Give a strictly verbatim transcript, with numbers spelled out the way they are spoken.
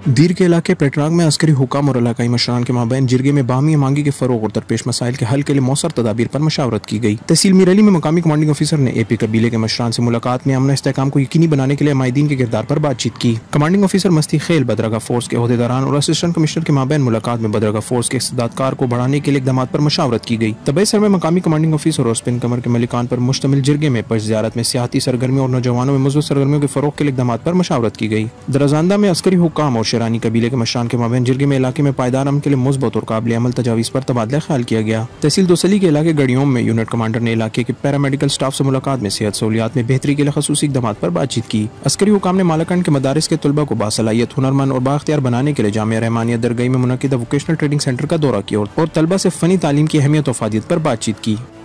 दीर के इलाके पेट्राग में अस्करी हुकाम और इलाकाई मशरान के माबैन जिरगे में बाहमी मांगी के फरोग और दरपेश मसाइल के हल के लिए मौसर तदाबीर पर मशावरत की गई। तहसील मीरअली में मकामी कमांडिंग ऑफिसर ने ए पी कबीले के मशरान से मुलाकात में अमन इस्तेहकाम को यकीनी बनाने के लिए माहिदीन के किरदार पर बातचीत की। कमांडिंग ऑफिसर मस्ती खेल बदरगाह फोर्स के अहदेदारान और असिस्टेंट कमिश्नर के माबैन मुलाकात में बदरगाह फोर्स के इस्तेदादकार को बढ़ाने के लिए इकदाम पर मशावरत की गई। तबई सर में मकामी कमांडिंग ऑफिसर और स्पिन कमर के मलिकान पर मुश्तमिल जिरगे में पश ज़ियारत में सियाती सरगर्मियों और नौजवानों में मुस्बत सरगर्मियों के फरोग के लिए इकदाम पर मशावरत की गई। दरअजांदा में अस्करी हुकाम और शेरानी कबीले के मशरान के माबैन जिरगे में इलाके में पायदार अमन के लिए मुस्बत और काबिल अमल तजावीज़ पर तबादला ख्याल किया गया। तहसील दोसली के इलाके गड़ियोम में यूनिट कमांडर ने इलाके के पैरामेडिकल स्टाफ से मुलाकात में सेहत सहूलियात में बेहतरी के लिए खसूसी इक़दाम पर बातचीत की। अस्करी हुकाम ने मालाकंड के मदारिस के तलबा को बासलाहियत, हुनरमंद और बाख्तियार बनाने के लिए जामिया रहमानिया दरगई में मुनक़िदा वोकेशनल ट्रेनिंग सेंटर का दौरा किया और तलबा से फ़नी तालीम की अहमियत और फ़ायदियत पर बातचीत की।